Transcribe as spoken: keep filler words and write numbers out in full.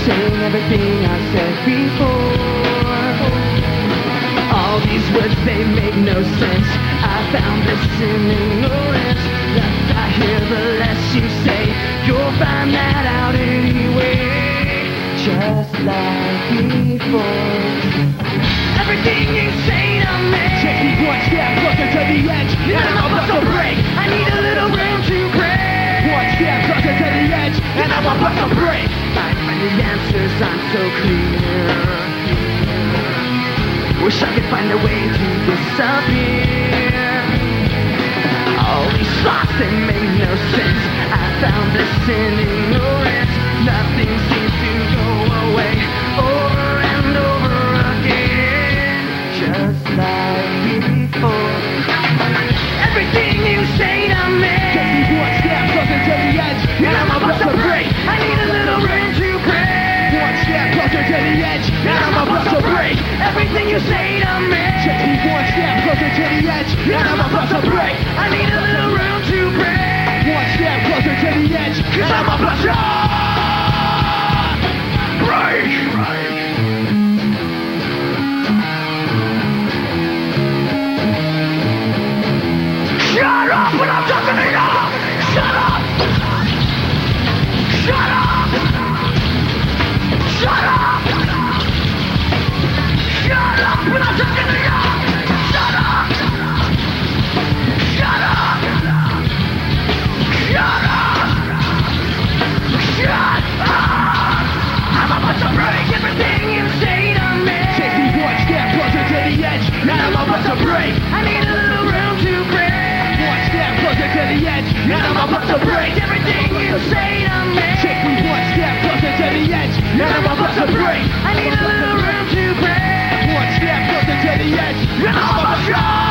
saying everything I said before. All these words, they make no sense. I found this in ignorance. The less I hear, the less you say. You'll find that out anyway. Just like before. Everything you say to me, take me one step closer to the edge, and I'm about to break. I need a little room to break. One step closer to the edge, and I'm about to break. I find the answers aren't so clear. Wish I could find a way to disappear. All these thoughts, they make no sense. I found this in ignorance. Nothing seems to go away. Over and over again, just like before. Everything you say to me, take me one step closer to the edge, and I'm about to break. I need a little room to break. One step closer to the edge, and I'm about to break. Everything you say to me, take me one step closer to the edge, and I'm about to break. I need a little room to break. One step closer to the edge, cause I'm about to break. Shut up when I'm talking to you! Shut up! Shut up! Shut up! Shut up when I'm talking to you! Shut up! Shut up! Shut up! Shut up! I'm about to break everything you say to me. Take me one step closer to the edge, and I'm about to break. I need a little room to break. One step closer to the edge, and I'm about to break everything you say to me. Take me one step closer to the edge, and I'm about to break. I need a little room to break. One step closer to the edge, and I'm about to